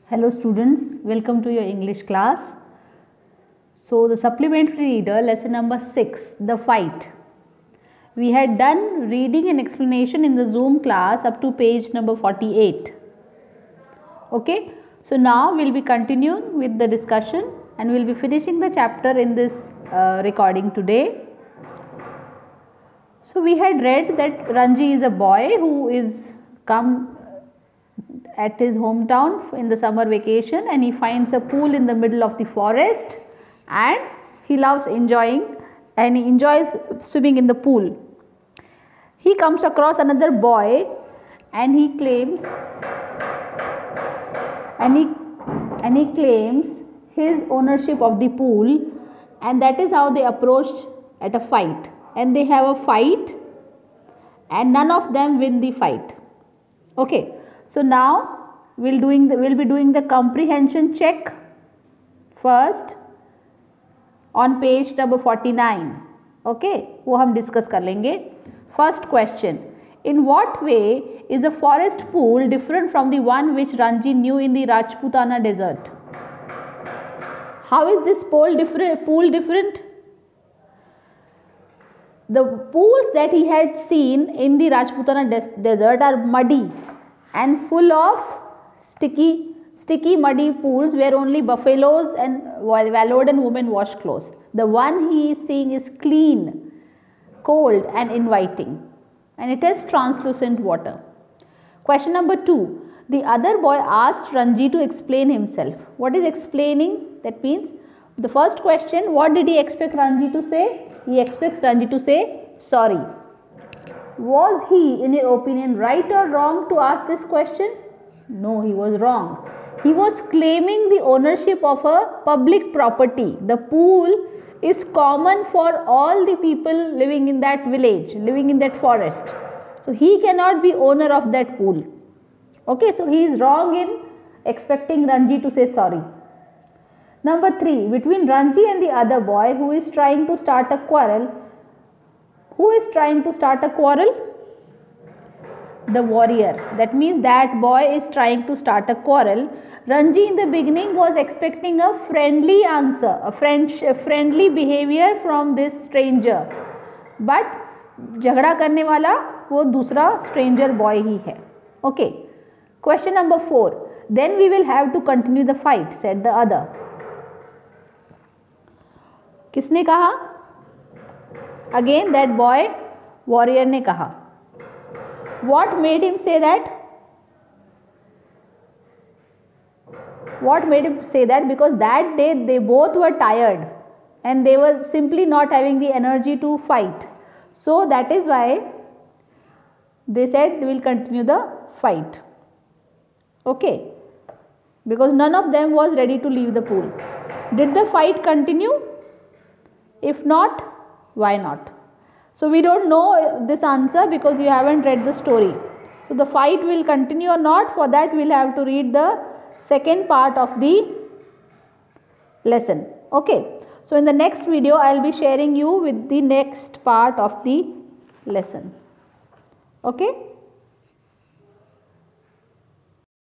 Hello students, welcome to your English class. So the supplementary reader, lesson number 6, the fight. We had done reading and explanation in the Zoom class up to page number 48. Okay, so now we will be continuing with the discussion and we will be finishing the chapter in this recording today. So we had read that Ranji is a boy who is come at his hometown in the summer vacation, and he finds a pool in the middle of the forest, and he loves enjoying and he enjoys swimming in the pool. He comes across another boy and he claims his ownership of the pool, and that is how they approached at a fight, and they have a fight and none of them win the fight. Okay. So now we'll be doing the comprehension check first on page number 49. Okay, वो हम discuss कर लेंगे. First question: in what way is a forest pool different from the one which Ranji knew in the Rajputana desert? How is this pool different? The pools that he had seen in the Rajputana desert are muddy and full of sticky muddy pools where only buffaloes and wallowed and women wash clothes. The one he is seeing is clean, cold and inviting, and it has translucent water. Question number 2. The other boy asked Ranji to explain himself. What is explaining? That means the first question, what did he expect Ranji to say? He expects Ranji to say sorry. Was he, in your opinion, right or wrong to ask this question? No, he was wrong. He was claiming the ownership of a public property. The pool is common for all the people living in that village, living in that forest. So he cannot be owner of that pool. Okay, so he is wrong in expecting Ranji to say sorry. Number 3, between Ranji and the other boy who is trying to start a quarrel. Who is trying to start a quarrel? The warrior. That means that boy is trying to start a quarrel. Ranji in the beginning was expecting a friendly answer, a friendly behavior from this stranger. But झगड़ा करने वाला वो दूसरा stranger boy ही है. Okay. Question number 4. Then we will have to continue the fight, said the other. किसने कहा? Again that boy, warrior ने कहा. What made him say that? What made him say that? Because that day they both were tired and they were simply not having the energy to fight. So that is why they said they will continue the fight. Okay. Because none of them was ready to leave the pool. Did the fight continue? If not, why not? So we don't know this answer because you haven't read the story. So the fight will continue or not, for that we will have to read the second part of the lesson. Okay. So in the next video I will be sharing you with the next part of the lesson. Okay.